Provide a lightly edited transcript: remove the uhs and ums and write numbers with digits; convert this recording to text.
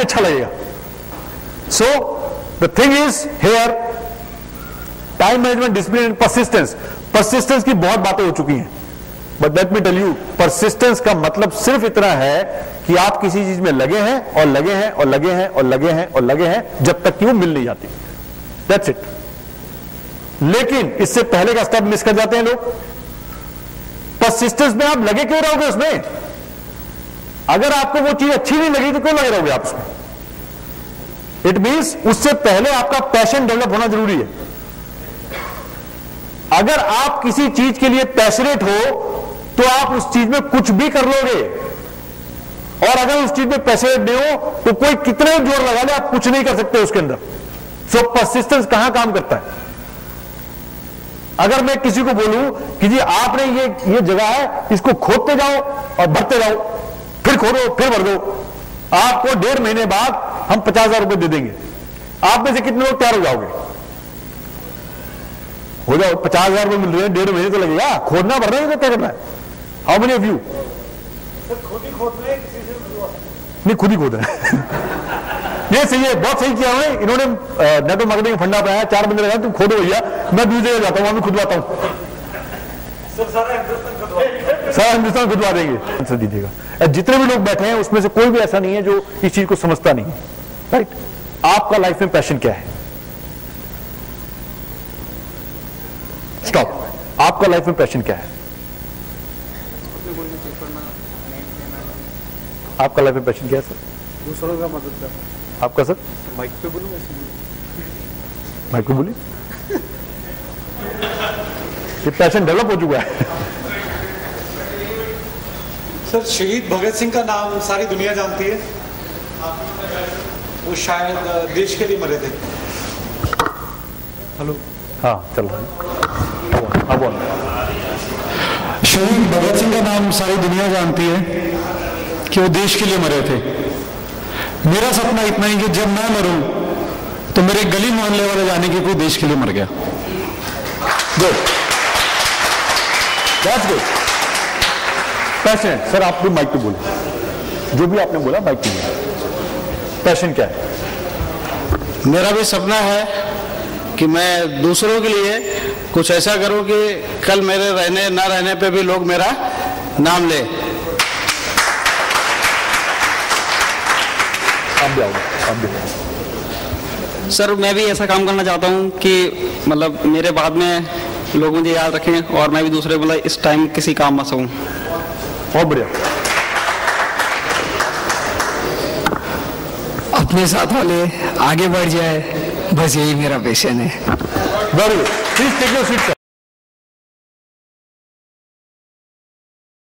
अच्छा लगेगा। So the thing is here, time management, discipline and persistence. Persistence की बहुत बातें हो चुकी हैं, but let me tell you, persistence का मतलब सिर्फ इतना है कि आप किसी चीज में लगे हैं और लगे हैं और लगे हैं और लगे हैं और लगे हैं जब तक कि वो मिल नहीं जाती। That's it. लेकिन इससे पहले का स्टेप मिस कर जाते हैं लोग। परसिस्टेंस में आप लगे क्यों रहोगे उसमें? अगर आपको वो चीज अच्छी नहीं लगी तो क्यों लगे रहोगे आप उसमें? इट मींस उससे पहले आपका पैशन डेवलप होना जरूरी है। अगर आप किसी चीज के लिए पैशनेट हो तो आप उस चीज में कुछ भी कर लोगे, और अगर उस चीज में पैशनेट नहीं हो तो कोई कितने जोर लगा ले आप कुछ नहीं कर सकते उसके अंदर। सो परसिस्टेंस कहां काम करता है? अगर मैं किसी को बोलूं कि जी आपने ये जगह है, इसको खोदते जाओ और भरते जाओ, फिर खोदो फिर भर दो, आपको 1.5 महीने बाद हम 50,000 रुपए दे देंगे, आप में से कितने लोग तैयार हो जाओगे? हो जाओ। 50,000 रुपए मिल रहे हैं, 1.5 महीने तो लगेगा। खोदना भरना है तो क्या करना है? How many of you? खुद ही खोद रहे हैं, किसी से नहीं, खुद ही खोद रहे हैं। ये सही है, बहुत सही किया उन्होंने। इन्होंने नेटवर्क मार्केटिंग फंडा बनाया, 4 बंदे लगा, तुम खोदो भैया, मैं दूसरी जगह जाता हूं, वहां भी खुदवाता हूं। सारा हिंदुस्तान खुदवा देंगे। आंसर दीजिएगा। जितने भी लोग बैठे हैं उसमें से कोई भी ऐसा नहीं है जो इस चीज को समझता नहीं है, राइट? आपका लाइफ में पैशन क्या है? स्टॉप। आपका लाइफ में पैशन क्या है? आपका लाइफ में पैशन क्या है सर? दूसरों का मदद करना। आपका सर? माइक पे बोलूंगा, माइक पे बोलिए। ये पैशन डेवलप हो चुका है। सर, शहीद भगत सिंह का नाम सारी दुनिया जानती है। वो शायद देश के लिए मरे थे। हेलो, हाँ चल रहा है। हाँ बोल। शहीद भगत सिंह का नाम सारी दुनिया जानती है कि वो देश के लिए मरे थे। मेरा सपना इतना ही कि जब मैं मरूं तो मेरे गली मोहल्ले वाले जाने की कोई देश के लिए मर गया। Good, that's good. Passion sir, आप भी माइक पे बोलिए, जो भी आपने बोला माइक पे बोलिए। पैशन क्या है? मेरा भी सपना है कि मैं दूसरों के लिए कुछ ऐसा करूं कि कल मेरे रहने ना रहने पे भी लोग मेरा नाम ले। आप भी आओगे, आप भी। सर, मैं भी ऐसा काम करना चाहता हूँ कि मतलब मेरे बाद में लोग मुझे याद रखें और मैं भी दूसरे मतलब इस टाइम किसी काम आ सकूँ। बहुत बढ़िया। अपने साथ वाले आगे बढ़ जाए, बस यही मेरा पैशन है। Very good. Please take your seat sir.